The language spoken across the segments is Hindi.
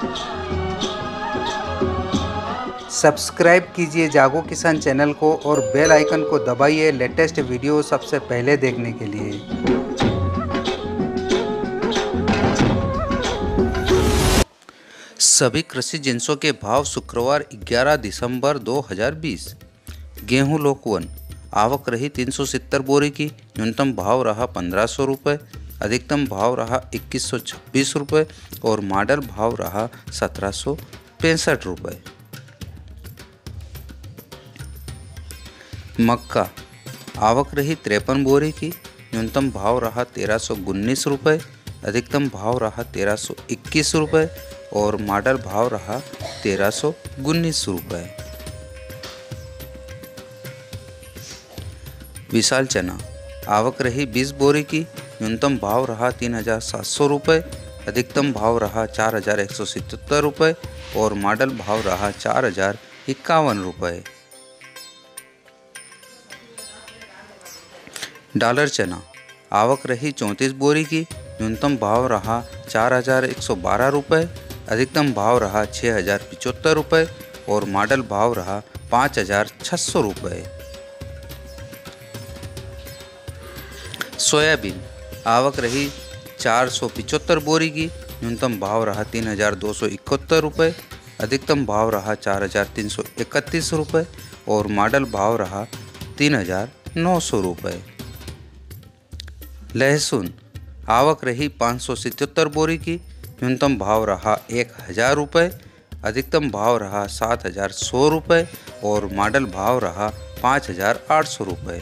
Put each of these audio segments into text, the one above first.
सब्सक्राइब कीजिए जागो किसान चैनल को और बेल आइकन को दबाइए लेटेस्ट वीडियो सबसे पहले देखने के लिए। सभी कृषि जिंसों के भाव शुक्रवार 11 दिसंबर 2020। गेहूं लोकवन आवक रही 370 बोरी की। न्यूनतम भाव रहा 1500 रुपये, अधिकतम भाव रहा 2126 रुपये और मॉडल भाव रहा 1765 रुपये। मक्का आवक रही 53 बोरी की। न्यूनतम भाव रहा 1319 रुपये, अधिकतम भाव रहा 1321 रुपये और मॉडल भाव रहा 1319 रुपये। विशाल चना आवक रही 20 बोरी की। न्यूनतम भाव रहा 3700 रुपये, अधिकतम भाव रहा 4177 रुपये और मॉडल भाव रहा 4051 रुपये। डॉलर चना आवक रही 34 बोरी की। न्यूनतम भाव रहा 4112 रुपये, अधिकतम भाव रहा 6075 रुपये और मॉडल भाव रहा 5600 रुपये। सोयाबीन आवक रही 475 बोरी की। न्यूनतम भाव रहा 3271 रुपये, अधिकतम भाव रहा 4331 रुपये और मॉडल भाव रहा 3900 रुपये। लहसुन आवक रही 577 बोरी की। न्यूनतम भाव रहा 1000 रुपये, अधिकतम भाव रहा 7100 रुपये और मॉडल भाव रहा 5800 रुपये।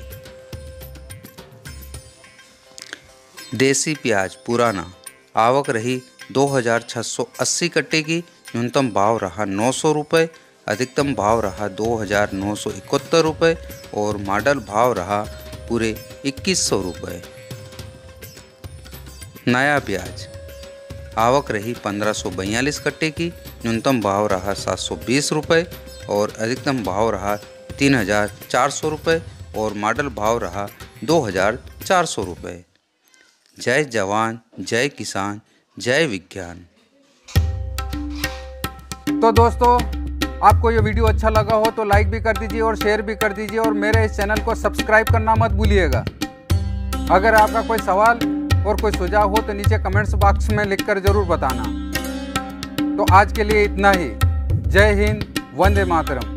देसी प्याज पुराना आवक रही 2680 कट्टे की। न्यूनतम भाव रहा 900 रुपये, अधिकतम भाव रहा 2971 रुपये और मॉडल भाव रहा पूरे 2100 रुपये। नया प्याज आवक रही 1542 कट्टे की। न्यूनतम भाव रहा 720 रुपये और अधिकतम भाव रहा 3400 रुपये और मॉडल भाव रहा 2400 रुपये। जय जवान, जय किसान, जय विज्ञान। तो दोस्तों, आपको ये वीडियो अच्छा लगा हो तो लाइक भी कर दीजिए और शेयर भी कर दीजिए और मेरे इस चैनल को सब्सक्राइब करना मत भूलिएगा। अगर आपका कोई सवाल और कोई सुझाव हो तो नीचे कमेंट्स बॉक्स में लिखकर ज़रूर बताना। तो आज के लिए इतना ही। जय हिंद, वंदे मातरम।